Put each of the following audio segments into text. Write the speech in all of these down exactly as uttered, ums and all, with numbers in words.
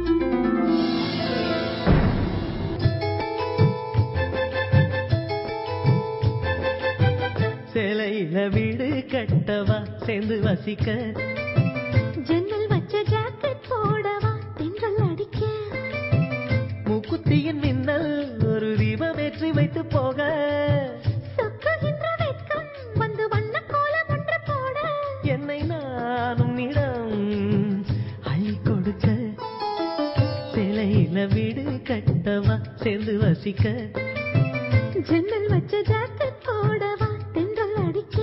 சேலையில வீடு கட்டவா சேர்ந்து வசிக்க ஜன்னல் வச்ச ஜாக்கெட் போடவா தென்றல் அடிக்க மூக்குத்தியின் மின்னல் ஒரு தீபம் ஏற்றி வைத்து போக சொக்குகின்ற வெட்கம் வந்து வண்ண கோலம் ஒன்று போட என்னை நானும் இடம் அள்ளி கொடுக்க சேலையில வீடு கட்டவா சேர்ந்து வசிக்க ஜன்னல் வச்ச ஜாக்கெட் போடவா தென்றல் அடிக்க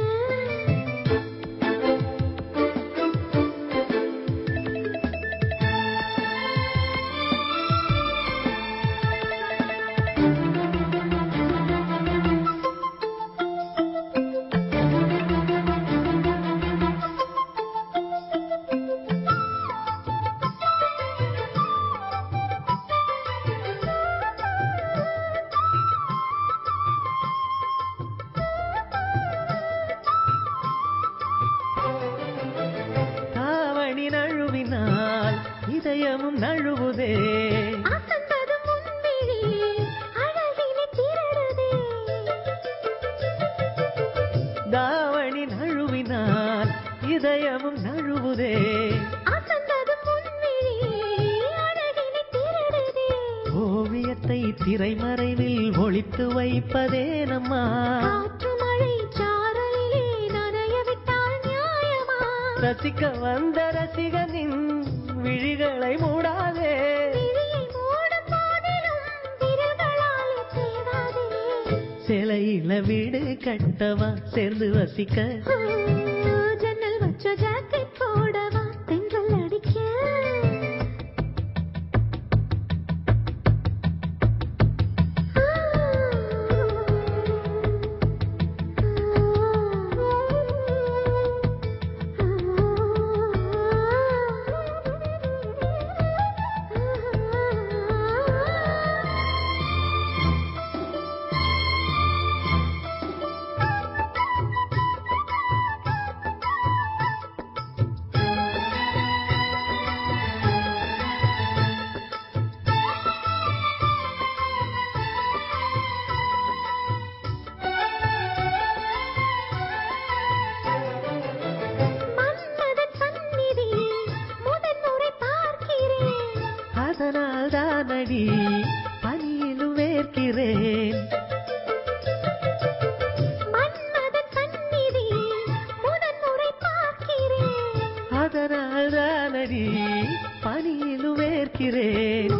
நழுவினால் இதயமும் நழுவுதே தாவணி நழுவினால் இதயமும் நழுவுதே ஓவியத்தை திரைமறைவில் ஒளித்து வைப்பதே நம்மா ரசிக்க வந்த ரசிகனின் விழிகளை மூடாதே சேலையில வீடு கட்டவா சேர்ந்து வசிக்க ஜன்னல் வச்ச ஜாக்கெட் போடவா தென்றல் அடிக்க அதனால்தானடி பனியிலும் வேர்க்கிறேன் அதனால்தானடி பனியிலும் வேர்க்கிறேன்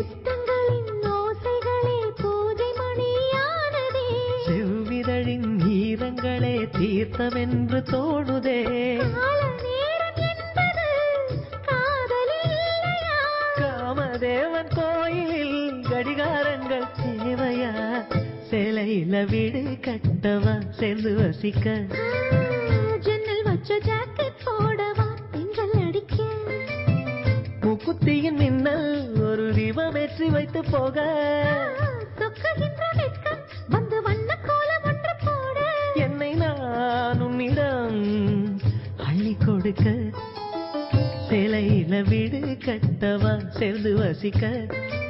செவ்விதழின் ஈரங்களே தீர்த்தமென்று தோணுதே தேவன் கோயிலில் கடிகாரங்கள் தேவையா சேலையில வீடு கட்டவா சேர்ந்து வசிக்க ஜன்னல் வச்ச ஜாக்கெட் போடவா தென்றல் அடிக்க மூக்குத்தியின் மின்னல் ஒரு தீபம் ஏற்றி வைத்து போக சொக்குகின்ற வெட்கம் வந்து வண்ண கோலம் ஒன்று போட என்னை நானும் இடம் அள்ளி கொடுக்க சேலையில வீடு கட்டவா சேர்ந்து வசிக்க